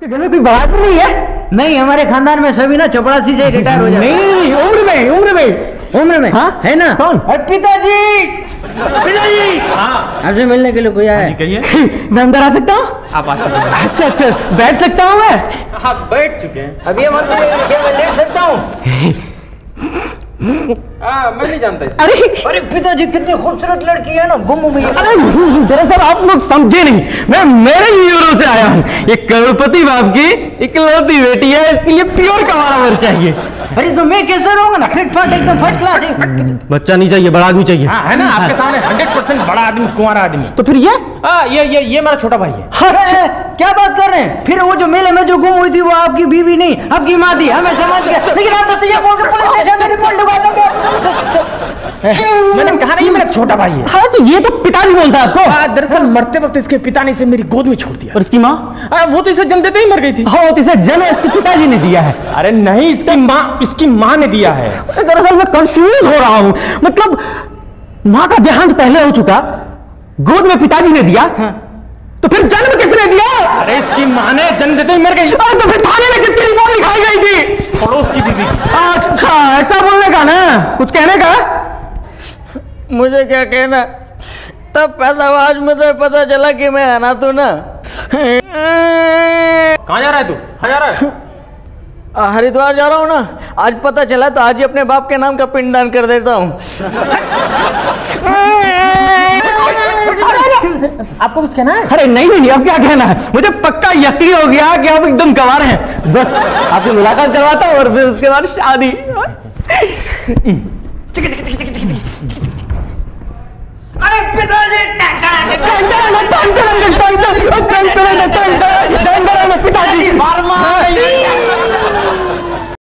घर में कोई बात नहीं है? नहीं, हमारे खानदान में सभी ना चपरासी से रिटायर हो जाते। नहीं, उम्र में हाँ है ना। कौन? पिताजी। पिताजी हाँ, आपसे मिलने के लिए कोई आया है? कहिए। मैं अंदर आ सकता हूँ? आप आ सकते हैं। अच्छा, बैठ सकता हूँ मैं? हाँ, बैठ चुके हैं। अब ये मतलब क्या मैं लेट सकता हूँ? मैं नहीं जानता इसे। अरे पिताजी कितनी खूबसूरत लड़की है ना, गुम हो गई। अरे दरअसल आप लोग समझे नहीं, मैं मेरे यूरो से आया हूँ। एक करोड़पति बाप की इकलौती बेटी है, इसके लिए प्योर कमावर चाहिए। अरे तो मैं कैसे रहूंगा ना, फिट फाट एकदम फर्स्ट क्लास है। बच्चा नहीं चाहिए, बड़ा आदमी चाहिए। हाँ, है ना आपके सामने 100% बड़ा आदमी, कुंवारा आदमी। तो फिर ये मेरा छोटा भाई है। अच्छा, क्या बात कर रहे हैं? फिर वो जो मेले में जो गुम हुई थी वो आपकी बीवी नहीं, आपकी माँ थी। हमें समझ गए, लेकिन आप तो ये बोल के पुलिस स्टेशन में रिपोर्ट लिखवा दोगे। मैंने कहा ना, ये मेरा छोटा भाई है। हाँ, तो ये तो पिताजी बोलता है आपको। दरअसल मरते वक्त इसके पिता ने इसे मेरी गोद में छोड़ दिया। और इसकी माँ? वो तो इसे जन्म देते ही मर गई थी। हाँ, तो इसे जन्म इसके पिताजी ने दिया है। अरे नहीं, इसकी माँ ने दिया है। दरअसल मैं कंफ्यूज हो रहा हूँ, मतलब माँ का देहांत पहले हो चुका, गोद में पिताजी ने दिया, तो फिर जन्म किसने दिया? अरे इसकी माँ ने जन्म देते ही मर गई। अरे तो फिर थाने में किसकी रिपोर्ट लिखाई गई थी? पड़ोस की दीदी। अच्छा, ऐसा बोलने का ना, कुछ कहने का? मुझे क्या कहना, तब पैदावार में तो पता चला कि मैं आना तो ना। कहाँ जा रहा है तू? कहाँ जा रहा है? हरिद्वार जा रहा हूँ ना, आज पता चला तो आज ही अपने बाप के नाम का पिंडदान कर देता हूँ। आपको कुछ कहना है? अरे नहीं, अब क्या कहना है, मुझे पक्का यकीन हो गया कि आप एकदम गंवार हैं। बस आपसे मुलाकात करवाता हूँ और फिर उसके बाद शादी। अरे पिताजी, पिताजी